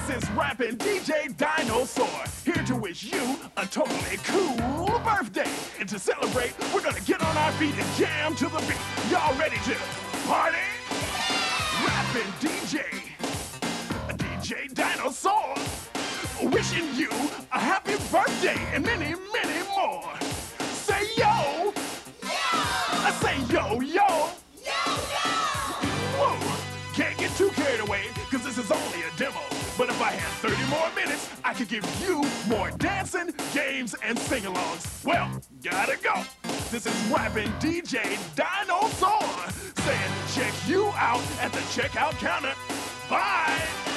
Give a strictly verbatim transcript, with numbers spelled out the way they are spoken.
is Rappin D J Dinosaur, here to wish you a totally cool birthday. And to celebrate, we're gonna get on our feet and jam to the beat. Y'all ready to party? Rappin D J, D J Dinosaur, wishing you a happy birthday and many, many more. Say yo! Yo! I say yo, yo! Yo, yo! Whoa! Can't get too carried away, cause this is only a demo. But if I had thirty more minutes, I could give you more dancing, games, and sing-alongs. Well, gotta go. This is Rappin D J Dinosaur saying check you out at the checkout counter. Bye!